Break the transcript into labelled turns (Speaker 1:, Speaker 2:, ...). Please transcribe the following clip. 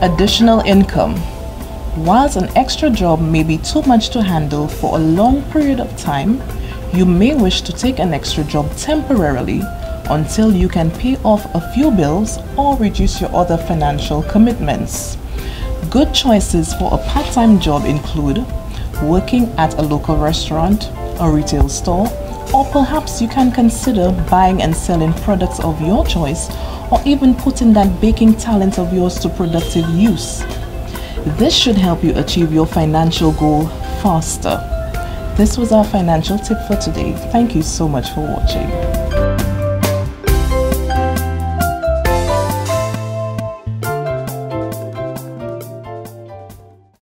Speaker 1: Additional income. Whilst an extra job may be too much to handle for a long period of time, you may wish to take an extra job temporarily until you can pay off a few bills or reduce your other financial commitments. Good choices for a part-time job include working at a local restaurant, a retail store, or perhaps you can consider buying and selling products of your choice, or even putting that baking talent of yours to productive use. This should help you achieve your financial goal faster. This was our financial tip for today. Thank you so much for watching.